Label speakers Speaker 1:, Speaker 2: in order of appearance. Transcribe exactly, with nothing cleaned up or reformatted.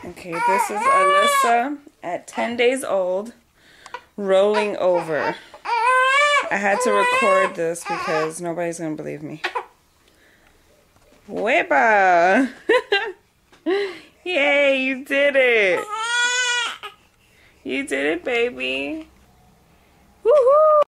Speaker 1: Okay, this is Alyssa at ten days old, rolling over. I had to record this because nobody's going to believe me. Wepa! Yay, you did it! You did it, baby! Woohoo!